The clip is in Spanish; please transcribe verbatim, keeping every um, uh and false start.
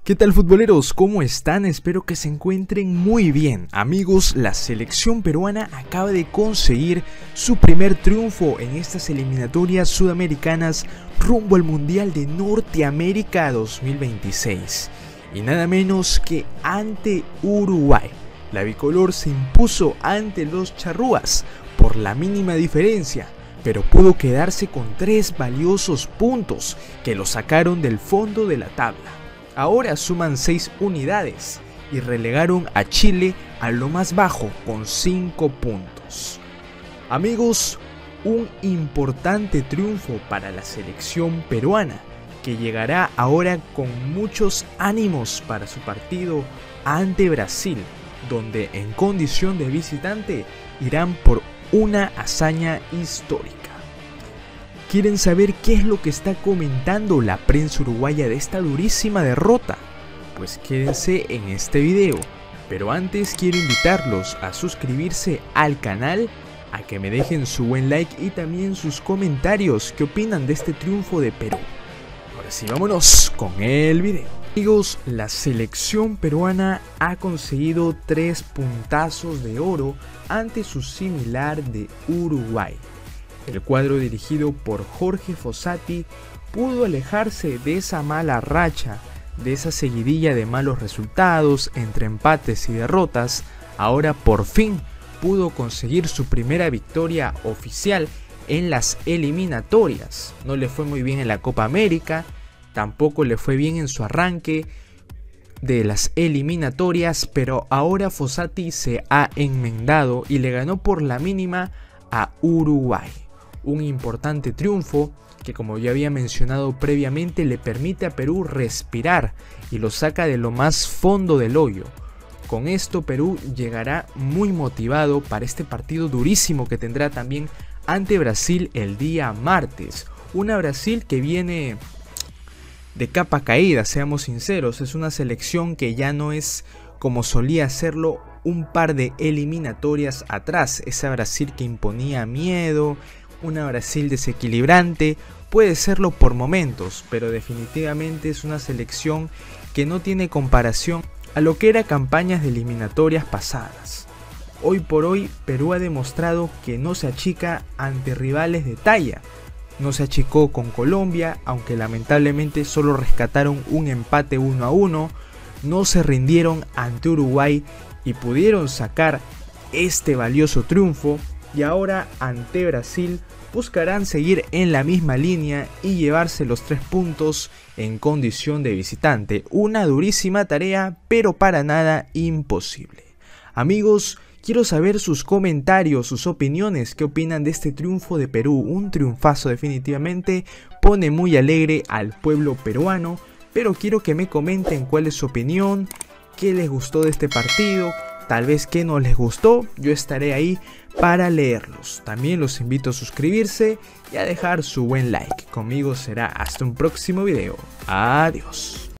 ¿Qué tal, futboleros? ¿Cómo están? Espero que se encuentren muy bien. Amigos, la selección peruana acaba de conseguir su primer triunfo en estas eliminatorias sudamericanas rumbo al Mundial de Norteamérica dos mil veintiséis. Y nada menos que ante Uruguay. La bicolor se impuso ante los charrúas por la mínima diferencia, pero pudo quedarse con tres valiosos puntos que lo sacaron del fondo de la tabla. Ahora suman seis unidades y relegaron a Chile a lo más bajo con cinco puntos. Amigos, un importante triunfo para la selección peruana, que llegará ahora con muchos ánimos para su partido ante Brasil, donde en condición de visitante irán por una hazaña histórica. ¿Quieren saber qué es lo que está comentando la prensa uruguaya de esta durísima derrota? Pues quédense en este video, pero antes quiero invitarlos a suscribirse al canal, a que me dejen su buen like y también sus comentarios, qué opinan de este triunfo de Perú. Ahora sí, vámonos con el video. Amigos, la selección peruana ha conseguido tres puntazos de oro ante su similar de Uruguay. El cuadro dirigido por Jorge Fossati pudo alejarse de esa mala racha, de esa seguidilla de malos resultados entre empates y derrotas. Ahora por fin pudo conseguir su primera victoria oficial en las eliminatorias. No le fue muy bien en la Copa América, tampoco le fue bien en su arranque de las eliminatorias, pero ahora Fossati se ha enmendado y le ganó por la mínima a Uruguay. Un importante triunfo que, como ya había mencionado previamente, le permite a Perú respirar y lo saca de lo más fondo del hoyo. Con esto Perú llegará muy motivado para este partido durísimo que tendrá también ante Brasil el día martes. Una Brasil que viene de capa caída, seamos sinceros. Es una selección que ya no es como solía hacerlo un par de eliminatorias atrás. Esa Brasil que imponía miedo, una Brasil desequilibrante. Puede serlo por momentos, pero definitivamente es una selección que no tiene comparación a lo que eran campañas de eliminatorias pasadas. Hoy por hoy Perú ha demostrado que no se achica ante rivales de talla. No se achicó con Colombia, aunque lamentablemente solo rescataron un empate uno a uno. No se rindieron ante Uruguay y pudieron sacar este valioso triunfo. Y ahora ante Brasil buscarán seguir en la misma línea y llevarse los tres puntos en condición de visitante. Una durísima tarea, pero para nada imposible. Amigos, quiero saber sus comentarios, sus opiniones, qué opinan de este triunfo de Perú. Un triunfazo definitivamente, pone muy alegre al pueblo peruano, pero quiero que me comenten cuál es su opinión, qué les gustó de este partido. Tal vez que no les gustó, yo estaré ahí para leerlos. También los invito a suscribirse y a dejar su buen like. Conmigo será hasta un próximo video. Adiós.